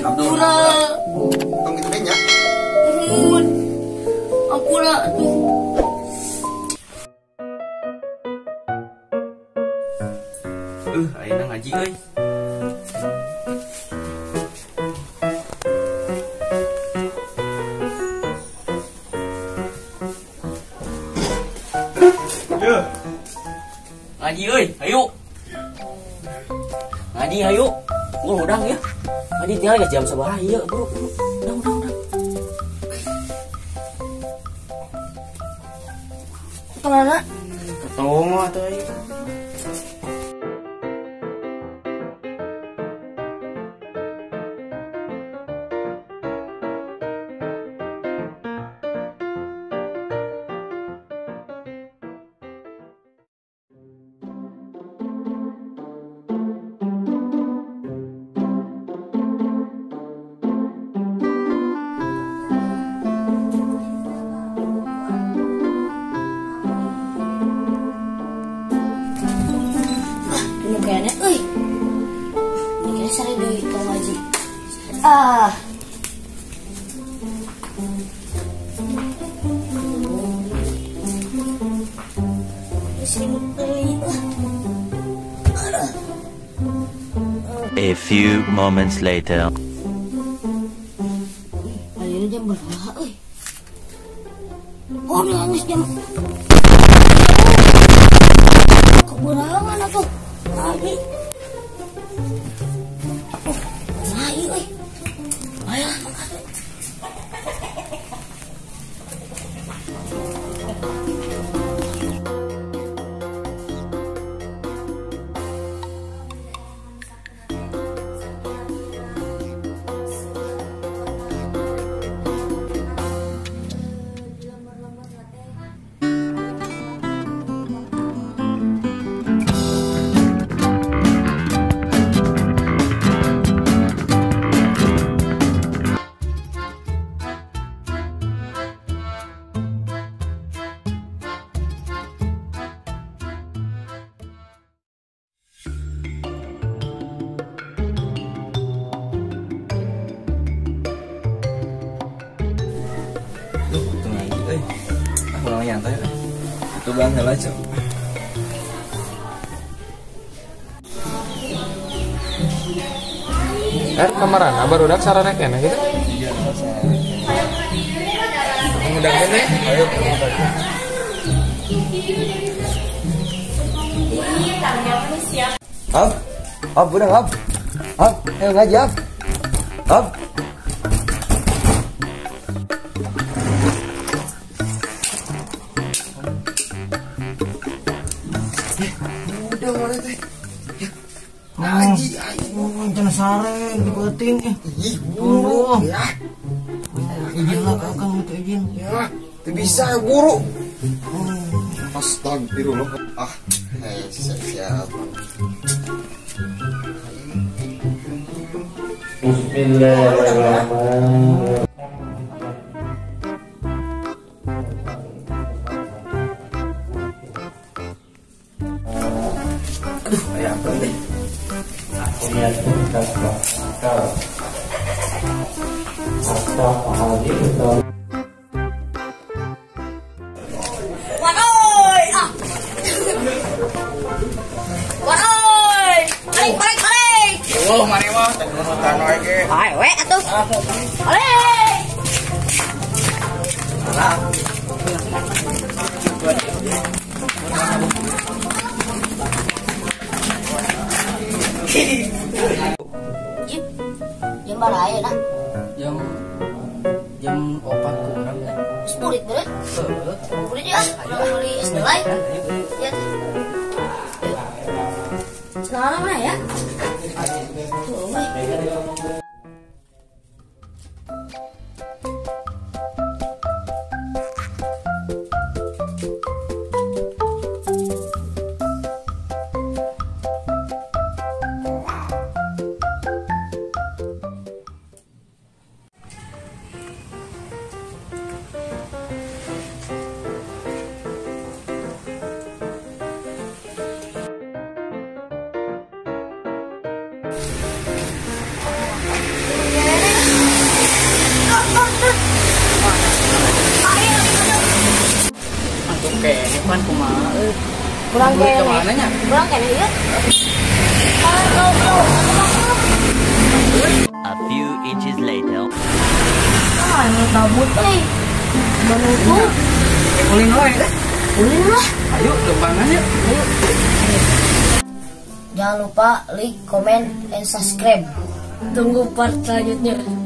Ampura. Tong itu nya. Nuhun. Ampura tuh. Ayeuna ngaji euy. Ngaji euy, ayo. Ngaji ayo. Udang ya. Ngaji tinggal jam sabaraha ieu, Bro. Udang. Kemana? Ketemu atuh ieu. Kayaknya, ini sare deui ka ngaji. A few moments later. Ayeuna jam berapa, euy? Oh, nangis jam. Keberangan atuh. Lagi. Lagi, euy. Ayo. Pulang nyantai. Itu bang heula cok. Kamarana barudak sarana kene gitu. Iya, ngundang kene. Ayo. Budang, ayo ngaji, Udah mana teh? Ngaji, ayo. Jangan saren di penting. Guru. Ya. Izin lah kakak itu izin. Ya, itu bisa guru. Astagfirullah. Siap. Bismillahirrahmanirrahim. Aduh, ayah apa deh? Lihat kita kau. Atau hari itu. Wadoy! Wadoy! Balik! Oh, mana mah? Tanu wae ge. Ayo we atuh. Balik! Jam berapa ya nak? Jam 4 kurang ya. 10 menit bener? 10 menit ya? Udah beli es delai? Ya. Celana mana ya? Tuh, weh. tuh kayak pan kumaha Kurang Duit kene. kemana nya? Kurang kene ya. Kalau A few inches later. ini kabut menutup. ulin we Ulin lah. ayo kembangan yuk Jangan lupa like, comment, and subscribe. Tunggu part selanjutnya.